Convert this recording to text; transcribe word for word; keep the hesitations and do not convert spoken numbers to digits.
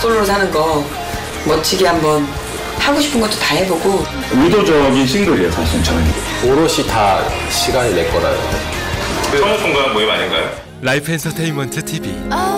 솔로로 사는 거 멋지게 한번 하고 싶은 것도 다 해보고. 의도적인 싱글이에요, 사실 저는. 오롯이 다 시간이 내 거라요. 성우분과 모임 아닌가요? 라이프 엔터테인먼트 티비